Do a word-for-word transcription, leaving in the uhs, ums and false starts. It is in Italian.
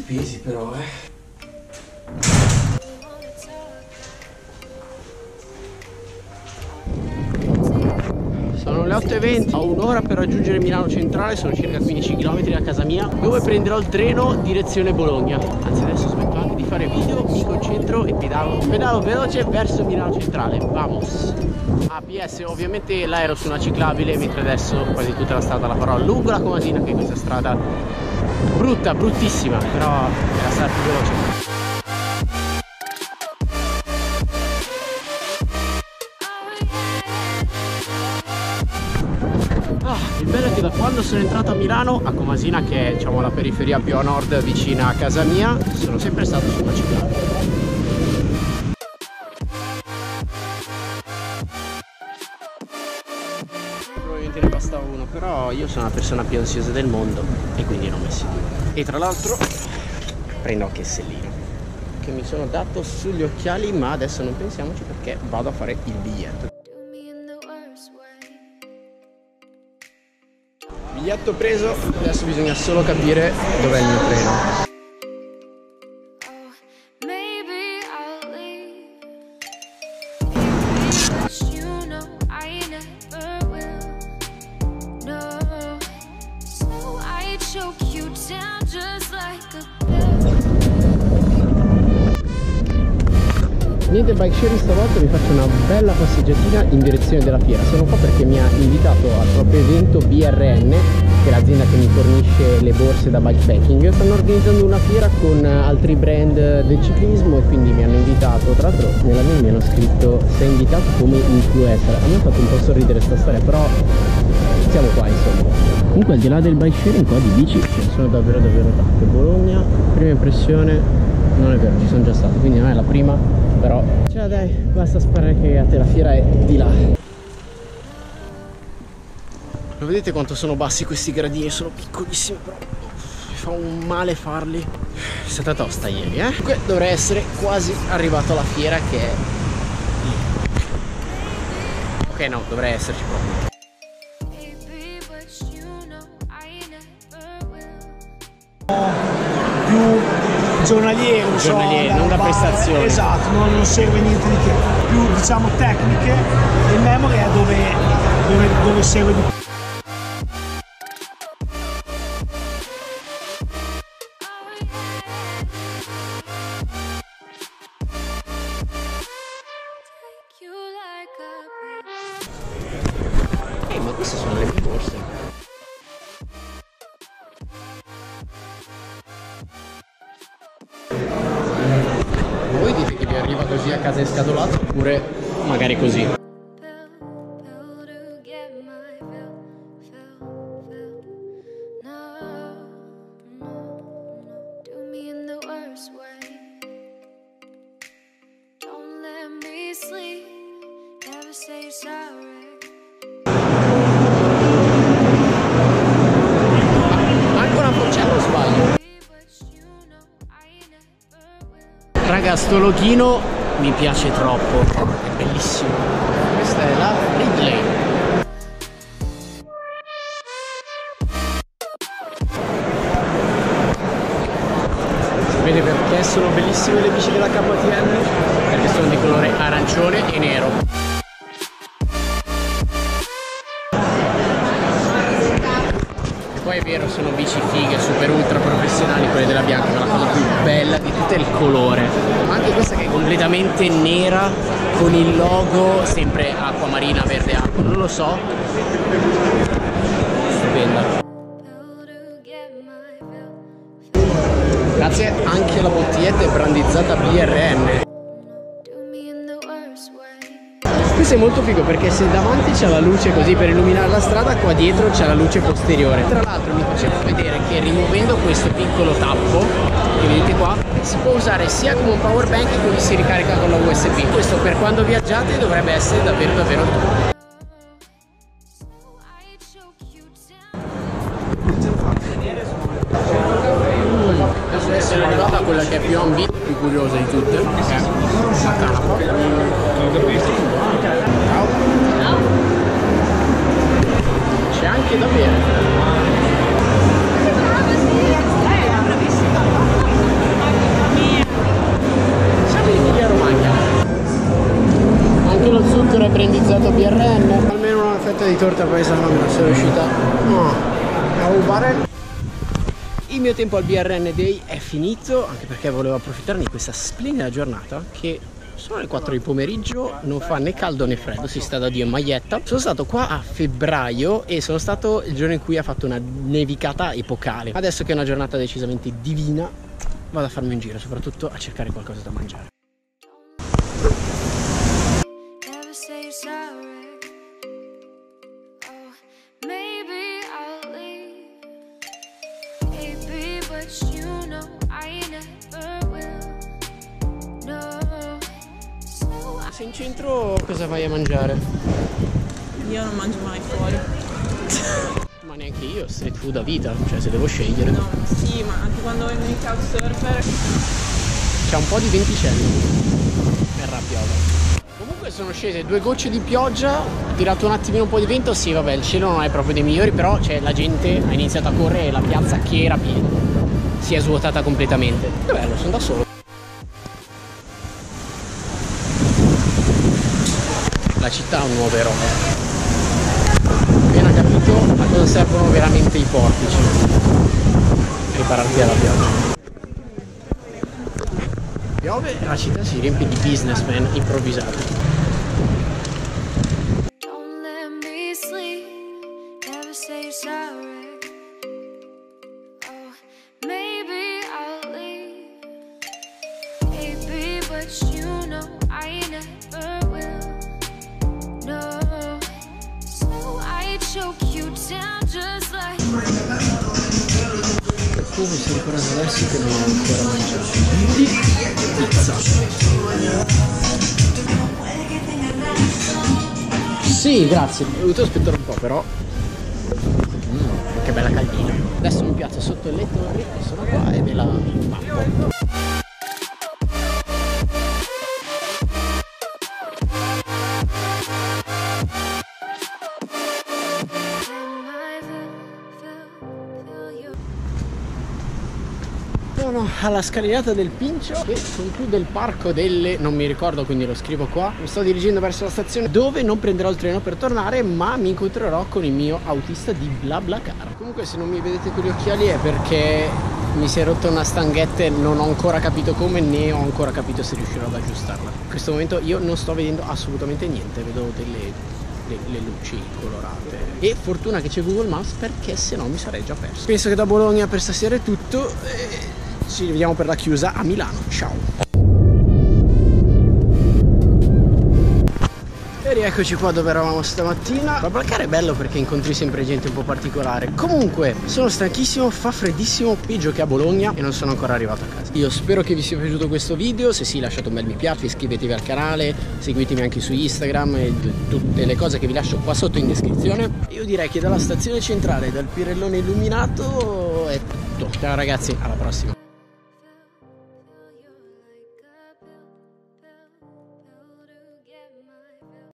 pesi però, eh. Sono le otto e venti, ho un'ora per raggiungere Milano Centrale, sono circa quindici chilometri da casa mia, dove prenderò il treno direzione Bologna. Anzi, adesso smetto anche di fare video, mi concentro e pedalo, pedalo veloce verso Milano Centrale. Vamos! Ah, P S, ovviamente là ero su una ciclabile, mentre adesso quasi tutta la strada la farò lungo la Comasina, che è questa strada brutta, bruttissima, però è la strada più veloce. Ah, il bello è che da quando sono entrato a Milano, a Comasina, che è diciamo la periferia più a nord vicina a casa mia, sono sempre stato su una ciclabile. Probabilmente ne basta uno, però io sono la persona più ansiosa del mondo e quindi ne ho messi due. E tra l'altro prendo anche il sellino che mi sono dato sugli occhiali, ma adesso non pensiamoci perché vado a fare il biglietto. Biglietto preso, adesso bisogna solo capire dov'è il mio treno. Niente bike sharing, stavolta mi faccio una bella passeggiatina in direzione della fiera. Sono qua perché mi ha invitato al proprio evento B R N, che è l'azienda che mi fornisce le borse da bikepacking. Stanno organizzando una fiera con altri brand del ciclismo e quindi mi hanno invitato. Tra l'altro nella mail mi hanno scritto sei invitato come influencer. A me ha fatto un po' sorridere questa storia, però siamo qua insomma. Comunque al di là del bike sharing qua di bici ce ne sono davvero davvero tante. Bologna, prima impressione, non è vero, ci sono già stato, quindi non è la prima. Però cioè dai, basta sparare che a te la fiera è di là. Lo vedete quanto sono bassi questi gradini? Sono piccolissimi, però mi fa un male farli. È stata tosta ieri, eh? Comunque dovrei essere quasi arrivato alla fiera, che è lì. Ok, no, dovrei esserci proprio. Più giornaliero, non, giornaliero, so, non da prestazioni. Esatto, non, non segue niente di che, più diciamo tecniche. Il memory è dove, dove, dove segue di più. Ehi, ma queste sono le mie borse. Voi dite che vi arriva così a casa in scatolato oppure magari così? Anche una porcella o sbaglio? Raga, sto loghino mi piace troppo, è bellissimo. Questa è la Ridley. Sapete perché sono bellissime le bici della K T M? Perché sono di colore arancione e nero. Poi è vero, sono bici fighe, super ultra professionali, quelle della Bianca, ma la cosa più bella di tutte è il colore. Ma anche questa che è completamente nera con il logo sempre acqua marina, verde acqua, non lo so. Stupenda. Grazie, anche la bottiglietta è brandizzata B R N. Questo è molto figo perché se davanti c'è la luce così per illuminare la strada, qua dietro c'è la luce posteriore. Tra l'altro mi faceva vedere che rimuovendo questo piccolo tappo che vedete qua si può usare sia come un power bank che quindi si ricarica con la U S B. Questo per quando viaggiate dovrebbe essere davvero davvero utile. Adesso essere arrivata a quella che è più ambita, più curiosa di tutte, che è la canapa. C'è anche da bere. Ancora brandizzato B R N. Almeno una fetta di torta paesana me la sono riuscita no, a rubare. Il mio tempo al B R N Day è finito, anche perché volevo approfittare di questa splendida giornata che sono le quattro di pomeriggio, non fa né caldo né freddo, si sta da Dio in maglietta. Sono stato qua a febbraio e sono stato il giorno in cui ha fatto una nevicata epocale. Adesso che è una giornata decisamente divina, vado a farmi un giro, soprattutto a cercare qualcosa da mangiare. Se in centro cosa vai a mangiare? Io non mangio mai fuori. Ma neanche io, street food a vita, cioè se devo scegliere. No, sì, ma anche quando vengo in couchsurfer. C'è un po' di venticello. Verrà piove. Comunque sono scese due gocce di pioggia, ha tirato un attimino un po' di vento, sì vabbè il cielo non è proprio dei migliori, però cioè, la gente ha iniziato a correre e la piazza che era piena si è svuotata completamente. Che bello, sono da solo. La città ha un nuovo eroe. Appena capito a cosa servono veramente i portici. Ripararti dalla pioggia. Piove e la città si riempie di businessmen improvvisati. Come si ricorda adesso che non ho ancora mangiato pizza. Sì, grazie, ho dovuto aspettare un po' però mm, che bella caldina. Adesso mi piazzo sotto le torri, sono qua e ve la mappo. Sono alla scalinata del Pincio che conclude il parco delle... non mi ricordo, quindi lo scrivo qua. Mi sto dirigendo verso la stazione dove non prenderò il treno per tornare, ma mi incontrerò con il mio autista di BlaBlaCar. Comunque se non mi vedete con gli occhiali è perché mi si è rotta una stanghetta e non ho ancora capito come, né ho ancora capito se riuscirò ad aggiustarla. In questo momento io non sto vedendo assolutamente niente, vedo delle... Le, le luci colorate e fortuna che c'è Google Maps perché se no mi sarei già perso. Penso che da Bologna per stasera è tutto e ci vediamo per la chiusa a Milano. Ciao. E rieccoci qua dove eravamo stamattina. BlaBlaCar è bello perché incontri sempre gente un po' particolare. Comunque sono stanchissimo, fa freddissimo, peggio che a Bologna e non sono ancora arrivato a casa. Io spero che vi sia piaciuto questo video. Se sì, lasciate un bel mi piace, iscrivetevi al canale, seguitemi anche su Instagram e tutte le cose che vi lascio qua sotto in descrizione. Io direi che dalla stazione centrale, dal Pirellone illuminato è tutto. Ciao ragazzi, alla prossima.